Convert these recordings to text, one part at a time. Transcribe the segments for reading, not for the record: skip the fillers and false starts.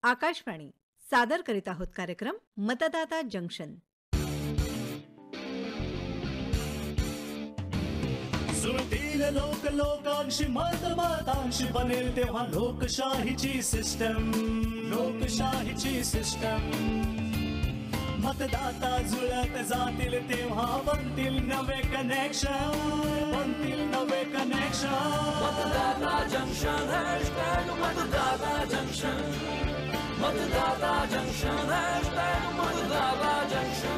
आकाशवाणी सादर करीत आहोत कार्यक्रम मतदाता जंक्शन. सुरतील लोक लोकांशी मतदातांशी बनेल तेव्हा लोकशाहीची सिस्टम मतदाता जुळत जातील तेव्हा बनतील नवे कनेक्शन मतदाता जंक्शन मतदाता जंक्शन मतदाता जंक्शन.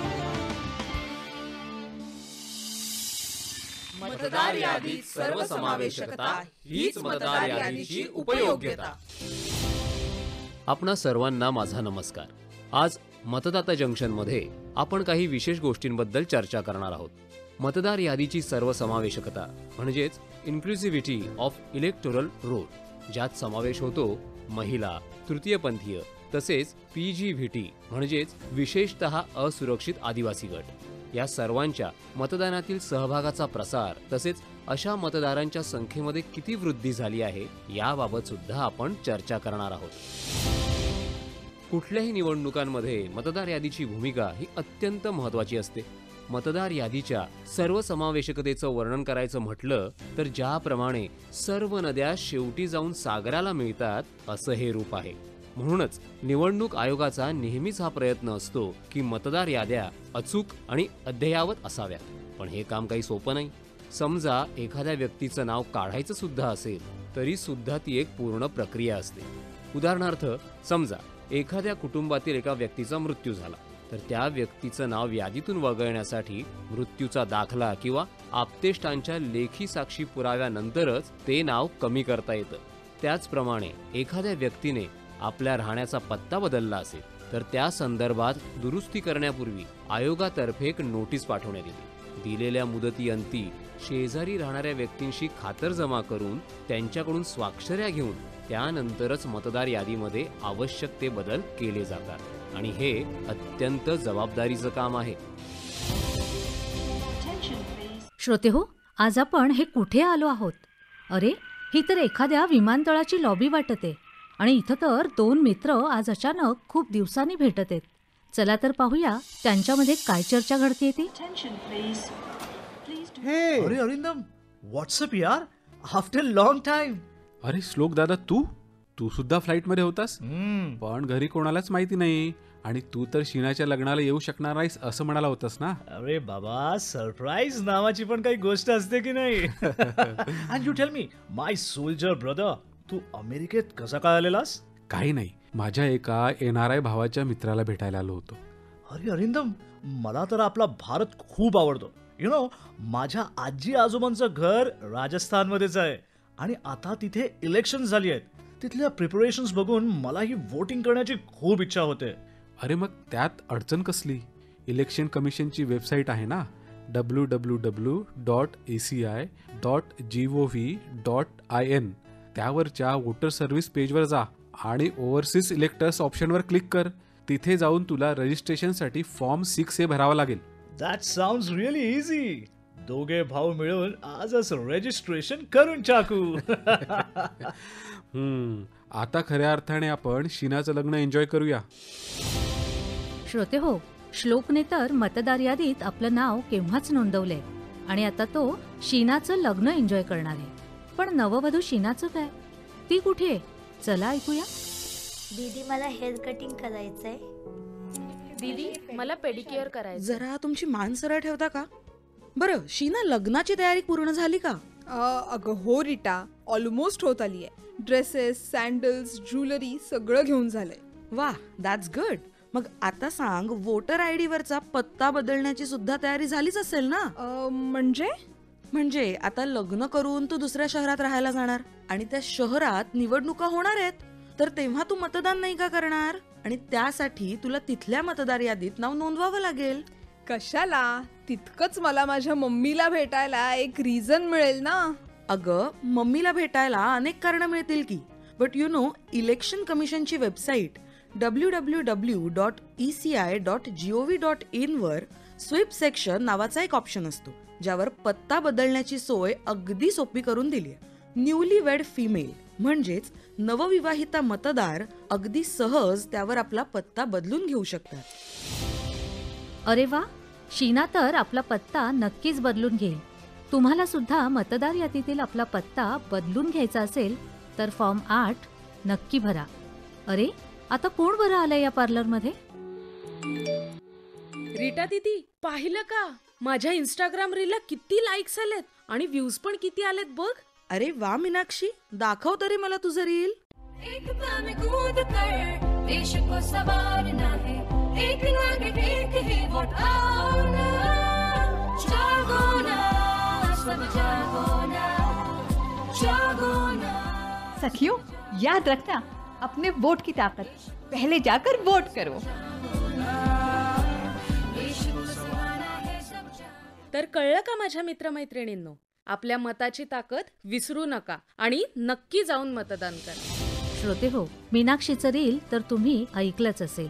मतदार यादीत सर्वसमावेशकता हीच मतदार यादीची उपयोग्यता. आपणा सर्वांना माझा नमस्कार. आज मतदाता जंक्शन मध्ये आपण काही विशेष गोष्टींबद्दल चर्चा करणार आहोत. मतदार यादीची सर्वसमावेशकता म्हणजेच इन्क्लुसिव्हिटी ऑफ इलेक्टोरल रोल, ज्यात समावेश होतो महिला, तृतीयपंथीय तसेच PGVT म्हणजेच विशेषतः असुरक्षित आदिवासी गट या सर्वांच्या मतदानातील सहभागाचा प्रसार तसेच अशा मतदारांच्या संख्येमध्ये किती वृद्धी झाली आहे याबाबत सुद्धा आपण चर्चा करणार आहोत. कुठल्याही निवडणुकांमध्ये मतदार यादीची भूमिका ही अत्यंत महत्त्वाची असते. मतदार यादीच्या सर्वसमावेशकतेचं वर्णन करायचं म्हटलं तर ज्याप्रमाणे सर्व नद्या शेवटी जाऊन सागराला मिळतात असं हे रूप आहे. म्हणूनच निवडणूक आयोगाचा नेहमीच हा प्रयत्न असतो की मतदार याद्या अचूक आणि अद्ययावत असाव्यात. पण हे काम काही सोपं नाही. समजा एखाद्या व्यक्तीचं नाव काढायचं सुद्धा असेल तरी सुद्धा ती एक पूर्ण प्रक्रिया असते. उदाहरणार्थ समजा एखाद्या कुटुंबातील एका व्यक्तीचा मृत्यू झाला तर त्या व्यक्तीचं नाव यादीतून वगळण्यासाठी मृत्यूचा दाखला किंवा आप्तेष्टांच्या लेखी साक्षी पुराव्यानंतरच ते नाव कमी करता येतं. त्याचप्रमाणे एखाद्या व्यक्तीने आपल्या राहण्याचा पत्ता बदलला असेल तर त्या संदर्भात दुरुस्ती करण्यापूर्वी आयोगातर्फे एक नोटीस पाठवण्यात येते. दिलेल्या मुदतीअंती शेजारी राहणाऱ्या व्यक्तींशी खातरजमा करून त्यांच्याकडून स्वाक्षऱ्या घेऊन त्यानंतरच मतदार यादीमध्ये आवश्यक ते बदल केले जातात आणि हे अत्यंत जबाबदारीचं काम आहे. श्रोते हो, आज आपण हे कुठे आलो आहोत? अरे, ही तर एखाद्या विमानतळाची लॉबी वाटते आणि इथं तर दोन मित्र आज अचानक खूप दिवसांनी भेटत आहेत. चला तर पाहूया त्यांच्यामध्ये काय चर्चा घडते ती. अरे अरिंदम, व्हॉट्सअप यार, आफ्टर लॉंग टाइम. अरे श्लोक दादा, तू सुद्धा फ्लाईट मध्ये होतास? पण घरी कोणालाच माहिती नाही आणि तू तर शीनाच्या लग्नाला येऊ शकणार नाहीस असं म्हणाला होतास ना? अरे बाबा, सरप्राईज नावाची पण काही गोष्ट असते की नाही? And you tell me, my soldier brother, तू अमेरिकेत कसा काय आलेलास? काही नाही, माझ्या एका NRI भावाच्या मित्राला भेटायला आलो होतो. अरे अरिंदम, मला तर आपला भारत खूप आवडतो. यु नो, माझ्या आजी आजोबांचं घर राजस्थानमध्येच आहे आणि आता तिथे इलेक्शन झाली आहेत. तिथल्या प्रिपरेशन्स बघून मलाही वोटिंग करण्याची खूप इच्छा होते. अरे मग त्यात अडचण कसली? इलेक्शन कमिशनची वेबसाईट आहे ना, www.aci.gov.in. त्यावरच्या वोटर सर्व्हिस पेजवर जा आणि ओव्हरसीज इलेक्टर्स ऑप्शनवर क्लिक कर. तिथे जाऊन तुला रजिस्ट्रेशनसाठी फॉर्म 6A भरावा लागेल. That sounds really easy. दोघे भाऊ मिळून आजच रजिस्ट्रेशन करून टाकू. आता खऱ्या अर्थाने आपण शीनाचं लग्न एन्जॉय करूया. श्रोते हो, श्लोकने तर मतदार यादीत आपलं नाव केव्हाच नोंदवलंय आणि आता तो शीनाचं लग्न एन्जॉय करणार आहे. पण नववधू शीनाचं काय? ती कुठे आहे? चला ऐकूया. दीदी, मला हेअर कटिंग करायचंय. दीदी, मला पेडिक्युअर करायचं. जरा तुमची मान सरळ ठेवता का? बरं, शीना, लग्नाची तयारी पूर्ण झाली का? अगं हो रीटा, ऑलमोस्ट होत आली आहे. ड्रेसेस, सँडल्स, ज्वेलरी सगळं घेऊन झालंय. वा, दॅट्स गुड. मग आता सांग, वोटर ID वरचा पत्ता बदलण्याची सुद्धा तयारी झालीच असेल ना? म्हणजे आता लग्न करून तू दुसऱ्या शहरात राहायला जाणार आणि त्या शहरात निवडणुका होणार आहेत, तर तेव्हा तू मतदान नाही का करणार? आणि त्यासाठी तुला तिथल्या मतदार यादीत नाव नोंदवावं लागेल. कशाला? तितकंच मला माझ्या मम्मीला भेटायला एक रिझन मिळेल ना. अगं, मम्मीला भेटायला अनेक कारणं मिळतील की, बट यू नो, इलेक्शन कमिशनची वेबसाईट www.eci.gov.in वर स्वीप सेक्शन नावाचा एक ऑप्शन असतो, ज्यावर पत्ता बदलण्याची सोय अगदी सोपी करून दिली आहे. न्यूली वेड फिमेल म्हणजेच नवविवाहिता मतदार अगदी सहज त्यावर आपला पत्ता बदलून घेऊ शकतात. अरे वा, शीना तर आपला पत्ता नक्कीच बदलून घेईल. तुम्हाला सुद्धा मतदार यादीतील आपला पत्ता बदलून घ्यायचा असेल तर फॉर्म 8 नक्की भरा. अरे, आता कोण बरं आलंय या पार्लरमध्ये? रीटा दीदी, पाहिलं का माझ्या इंस्टाग्राम रीलला किती लाईक्स आलेत आणि व्ह्यूज पण किती आलेत बघ. अरे वा मीनाक्षी, दाखव तरी मला तुझं रील. एक पाव में कूद कर देश को संवारना है, एक नागरिक एक ही वोट आओ ना, जागो ना, सब जागो ना, जागो ना. सखियों, याद रखना अपने वोट की ताकत. पहले जाकर वोट करो. तर कळलं का माझ्या मित्रमैत्रिणींनो, आपल्या मताची ताकद विसरू नका आणि नक्की जाऊन मतदान करा. श्रोतेहो, मीनाक्षीचं रील तर तुम्ही ऐकलंच असेल.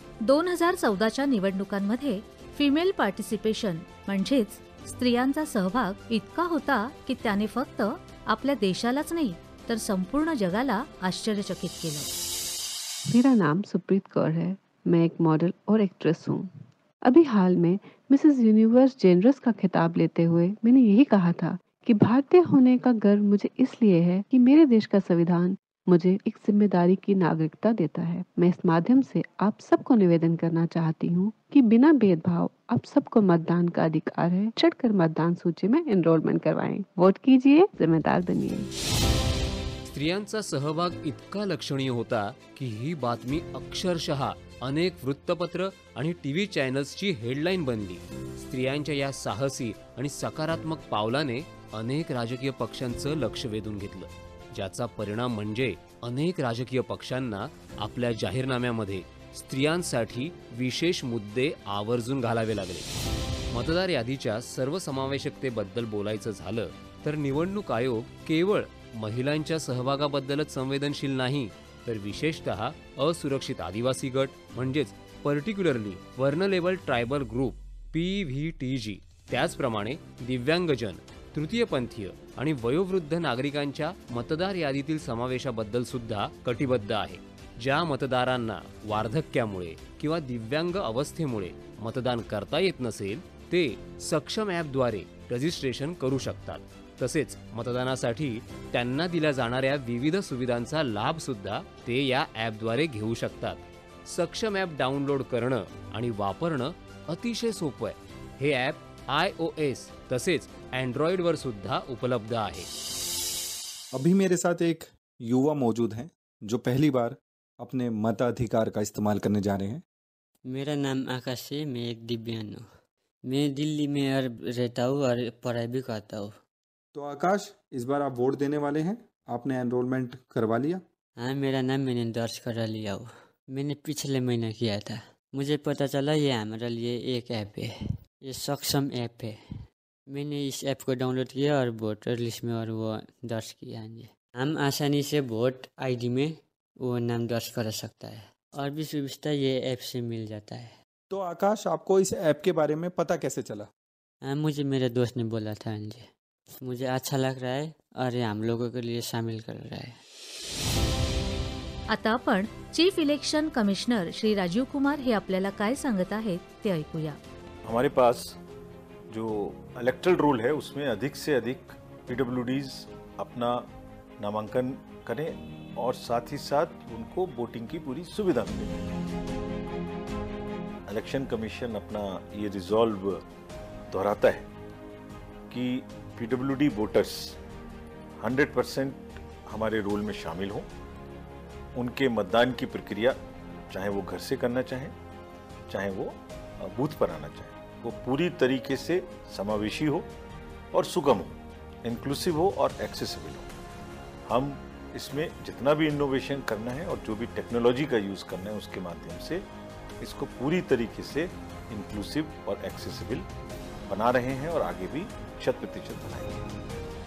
2014च्या निवडणुकांमध्ये फिमेल पार्टिसिपेशन म्हणजेच स्त्रियांचा सहभाग इतका होता की त्याने फक्त आपल्या देशालाच नाही तर संपूर्ण जगाला आश्चर्यचकित केलं. मेरा नाम सुप्रीत कौर है. मैं एक मॉडल और एक्ट्रेस हूँ. अभी हाल में मिसेस यूनिवर्स जेनरस का खिताब लेते हुए मैंने यही कहा था कि भारतीय होने का गर्व मुझे इसलिए है कि मेरे देश का संविधान मुझे एक जिम्मेदारी की नागरिकता देता है. मैं इस माध्यम से आप सबको निवेदन करना चाहती हूँ कि बिना भेदभाव आप सबको मतदान का अधिकार है. चढ़कर मतदान सूची में एनरोलमेंट करवाएं. वोट कीजिए, जिम्मेदार बनिए. स्त्रियांचा सहभाग इतका लक्षणीय होता की ही बातमी अक्षरशः अनेक वृत्तपत्र आणि टीव्ही चॅनल्सची हेडलाईन बनली. स्त्रियांच्या या साहसी आणि सकारात्मक पावलाने अनेक राजकीय पक्षांचं लक्ष वेधून घेतलं, ज्याचा परिणाम म्हणजे अनेक राजकीय पक्षांना आपल्या जाहीरनाम्यामध्ये स्त्रियांसाठी विशेष मुद्दे आवर्जून घालावे लागले. मतदार यादीच्या सर्वसमावेशकतेबद्दल बोलायचं झालं तर निवडणूक आयोग केवळ महिलांच्या सहभागाबद्दलच संवेदनशील नाही, तर विशेषतः असुरक्षित आदिवासी गट म्हणजेच particularly vulnerable tribal group PVTG, त्याचप्रमाणे दिव्यांगजन, तृतीयपंथीय आणि वयोवृद्ध नागरिकांच्या मतदार यादीतील समावेशाबद्दल सुद्धा कटिबद्ध आहे. ज्या मतदारांना वार्धक्यामुळे किंवा दिव्यांग अवस्थेमुळे मतदान करता येत नसेल ते सक्षम ॲपद्वारे रजिस्ट्रेशन करू शकतात. तसेच मतदानासाठी त्यांना दिल्या जाणाऱ्या विविध सुविधांचा लाभ सुद्धा ते या ॲपद्वारे घेऊ शकतात. सक्षम ॲप डाउनलोड करणं आणि वापरणं अतिशय सोपं आहे. हे ॲप iOS तसेच अँड्रॉइडवर सुद्धा उपलब्ध आहे. अभी मेरे साथ एक युवा मौजूद हैं जो पहली बार अपने मताधिकार का इस्तेमाल करने जा रहे हैं. मेरा नाम आकाश है. मैं एक दिव्यांग हूँ. मैं दिल्ली में रहता हूँ और पढ़ाई भी करता हूँ. तो आकाश, इस बार आप वोट देने वाले हैं. आपने एनरोलमेंट करवा लिया? हाँ, मेरा नाम मैंने दर्ज करा लिया हो. मैंने पिछले महीने किया था. मुझे पता चला ये हमारे लिए एक ऐप है, ये सक्षम ऐप है. मैंने इस ऐप को डाउनलोड किया और वोटर लिस्ट में और वो दर्ज किया. हम आसानी से वोट आईडी में वो नाम दर्ज कर सकता है और भी सुविधा ये ऐप से मिल जाता है. तो आकाश, आपको इस ऐप के बारे में पता कैसे चला? हाँ, मुझे मेरे दोस्त ने बोला था. मुझे अच्छा लग रहा है और ये हम लोगों के लिए शामिल कर रहा है. आता आपण chief election commissioner Shri Rajiv Kumar हे आपल्याला काय सांगत आहेत ते ऐकूया. हमारे पास जो इलेक्टरल रूल है उसमें अधिक से अधिक PWDs अपना नामांकन करें और साथ ही साथ उनको वोटिंग की पूरी सुविधा मिले. इलेक्शन कमीशन अपना ये रिजॉल्व दोहराता है कि PWD वोटर्स 100% हमारे रोल में शामिल हों. उनके मतदान की प्रक्रिया चाहे वो घर से करना चाहें, चाहे वो बूथ पर आना चाहें, वो पूरी तरीके से समावेशी हो और सुगम हो, इंक्लूसिव हो और एक्सेसिबल हो. हम इसमें जितना भी इनोवेशन करना है और जो भी टेक्नोलॉजी का यूज़ करना है उसके माध्यम से इसको पूरी तरीके से इंक्लूसिव और एक्सेसिबल बना रहे हैं और आगे भी 100% बनाएंगे.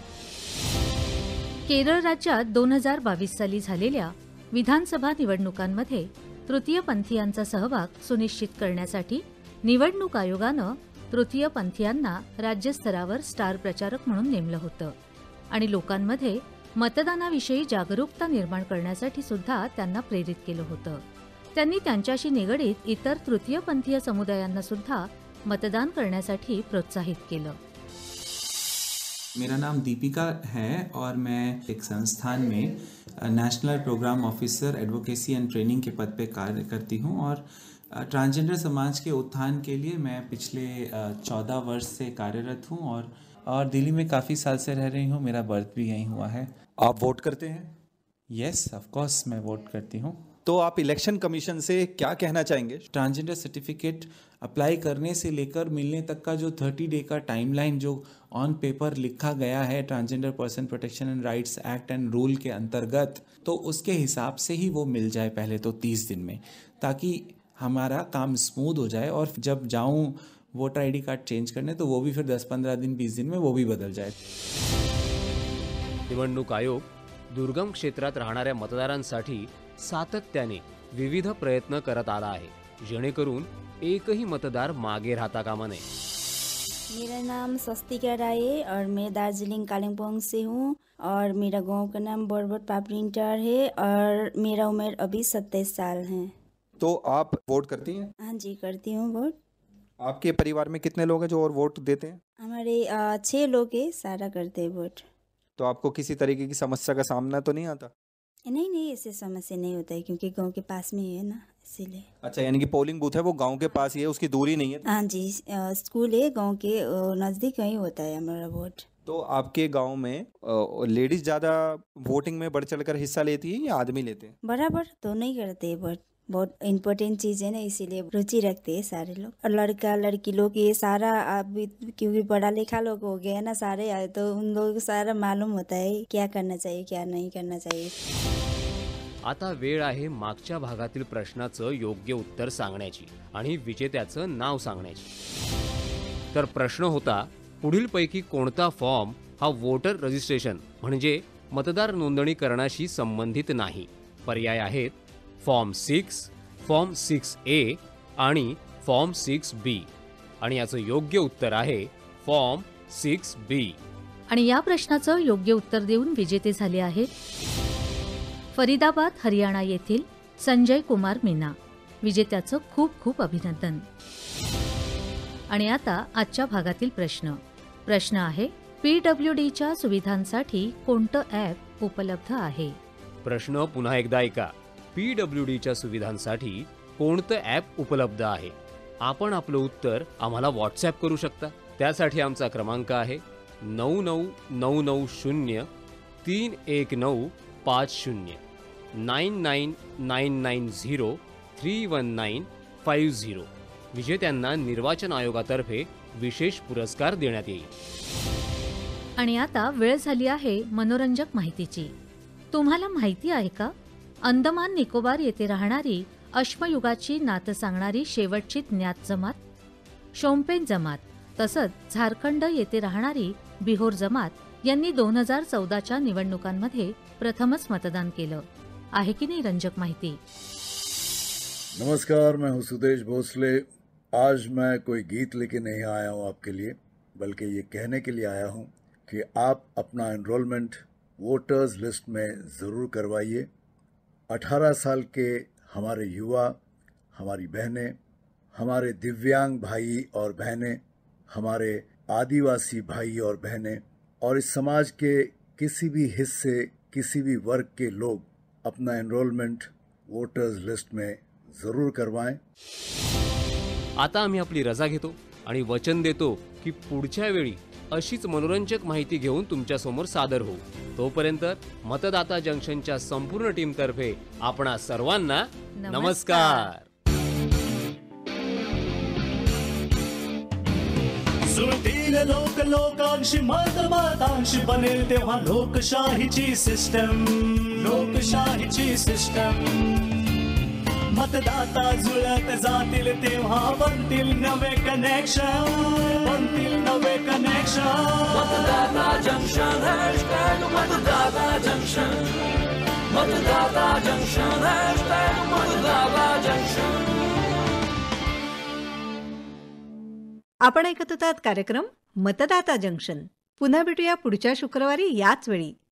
केरळ राज्यात 2022 साली झालेल्या विधानसभा निवडणुकांमध्ये तृतीयपंथीयांचा सहभाग सुनिश्चित करण्यासाठी निवडणूक आयोगानं तृतीयपंथीयांना राज्यस्तरावर स्टार प्रचारक म्हणून नेमलं होतं आणि लोकांमध्ये मतदानाविषयी जागरूकता निर्माण करण्यासाठी सुद्धा त्यांना प्रेरित केलं होतं. त्यांनी त्यांच्याशी निगडीत इतर तृतीयपंथीय समुदायांना सुद्धा मतदान करण्यासाठी प्रोत्साहित केलं. मेरा नाम दीपिका है और मैं एक संस्थान में national programme officer advocacy and training के पद पे कार्य करती हूँ और ट्रांसजेंडर समाज के उत्थान के लिए मैं पिछले 14 वर्ष से कार्यरत हूँ और दिल्ली में काफ़ी साल से रह रही हूँ. मेरा बर्थ भी यहीं हुआ है. आप वोट करते हैं? यस, ऑफ कोर्स मैं वोट करती हूँ. तो आप इलेक्शन कमीशन से क्या कहना चाहेंगे? ट्रांसजेंडर सर्टिफिकेट अप्लाई करने से लेकर मिलने तक का जो 30 डे का टाइमलाइन जो ऑन पेपर लिखा गया है transgender person protection and rights act and rule के अंतर्गत, तो उसके हिसाब से ही वो मिल जाए पहले तो 30 दिन में, ताकि हमारा काम स्मूथ हो जाए. और जब जाऊं वोटर आईडी कार्ड चेंज करने तो वो भी फिर 10-15 दिन 20 दिन में वो भी बदल जाए. निवडणूक आयोग दुर्गम क्षेत्रात राहणाऱ्या मतदारांसाठी सातत्याने विविध प्रयत्न करत आला आहे, जेणेकरून एकही मतदार मागे राहता कामा नये. मेरा नाम स्वस्तिका राय है और मैं दार्जिलिंग कालिम्पोंग से हूँ और मेरा गांव का नाम बरबट पापरिंटर है और मेरा उम्र अभी 27 साल है. तो आप वोट करती हैं? हाँ जी, करती हूँ वोट. आपके परिवार में कितने लोग हैं जो और वोट देते हैं? हमारे 6 लोग हैं, सारा करते हैं वोट. तो आपको किसी तरीके की समस्या का सामना तो नहीं आता? नहीं, ऐसे समस्या नहीं होता है क्योंकि गांव के पास में ही है ना, इसीलिए. अच्छा, यानी कि पोलिंग बूथ है वो गांव के पास ही है, उसकी दूरी नहीं है? हाँ जी, स्कूल है गांव के नज़दीक ही होता है हमारा वोट. तो आपके गांव में लेडीज ज़्यादा वोटिंग में बढ़ चढ़कर हिस्सा लेती है या आदमी लेते हैं? बराबर दोनों ही करते हैं वोट. बहुत इम्पोर्टेंट चीज़ है ना, इसीलिए रुचि रखते हैं सारे लोग. और लड़का लड़की लोग ये सारा अभी क्योंकि पढ़ा लिखा लोग हो गए ना सारे, तो उन लोगों को सारा मालूम होता है क्या करना चाहिए क्या नहीं करना चाहिए. आता वेळ आहे मागच्या भागातील प्रश्नाचं योग्य उत्तर सांगण्याची आणि विजेत्याचं नाव सांगण्याची. तर प्रश्न होता, पुढीलपैकी कोणता फॉर्म हा वोटर रजिस्ट्रेशन म्हणजे मतदार नोंदणीकरणाशी संबंधित नाही? पर्याय आहेत फॉर्म 6, फॉर्म 6A आणि फॉर्म 6B. आणि याचं योग्य उत्तर आहे फॉर्म 6B. आणि या प्रश्नाचं योग्य उत्तर देऊन विजेते झाले आहेत फरीदाबाद हरियाणा येथील संजय कुमार मीना. विजेत्याचं खूप खूप अभिनंदन. आणि आता आजच्या भागातील प्रश्न आहे, PWDच्या सुविधांसाठी कोणतं ॲप उपलब्ध आहे? प्रश्न पुन्हा एकदा ऐका. PWDच्या सुविधांसाठी कोणतं ॲप उपलब्ध आहे? आपण आपलं उत्तर आम्हाला व्हॉट्सॲप करू शकता. त्यासाठी आमचा क्रमांक आहे 9990 31950 9990 31950. विजेत्यांना निर्वाचन आयोगातर्फे विशेष पुरस्कार देण्यात येईल. आणि आता वेळ झाली आहे मनोरंजक माहितीची. तुम्हाला माहिती आहे का, अंदमान निकोबार येथे राहणारी अश्मयुगाची नातं सांगणारी शेवटची ज्ञात जमात शोम्पेन जमात तसंच झारखंड येथे राहणारी बिहोर जमात यांनी 2014च्या निवडणुकांमध्ये प्रथमच मतदान केलं आहे की नाही रंजक माहिती. नमस्कार, मैं हूं सुदेश भोसले. आज मैं कोई गीत लेके नहीं आया हूं आपके लिए, बल्कि ये कहने के लिए आया हूं कि आप अपना एनरोलमेंट वोटर्स लिस्ट में ज़रूर करवाइए. 18 साल के हमारे युवा, हमारी बहनें, हमारे दिव्यांग भाई और बहनें, हमारे आदिवासी भाई और बहनें और इस समाज के किसी भी हिस्से, किसी भी वर्ग के लोग अपना एनरोलमेंट वोटर्स लिस्ट में जरूर करवाएं. आता आम्ही आपली रजा घेतो आणि वचन देतो की पुढच्या वेळी अशीच मनोरंजक माहिती घेऊन तुमच्या समोर सादर होऊ. तोपर्यंत मतदाता जंक्शनच्या संपूर्ण टीमतर्फे आपणा सर्वांना नमस्कार. जुळतील लोक लोकांशी मत मतांशी बनेल तेव्हा लोकशाहीची सिस्टम, लोकशाहीची सिस्टम. मतदाता जुळत जातील तेव्हा बनतील नवे कनेक्शन, बनतील नवे कनेक्शन. मतदाता जंक्शन हॅशटॅग मतदाता जंक्शन, मतदाता जंक्शन हॅशटॅग मतदाता जंक्शन. आपण ऐकत होतात कार्यक्रम मतदाता जंक्शन. पुन्हा भेटूया पुढच्या शुक्रवारी याच वेळी.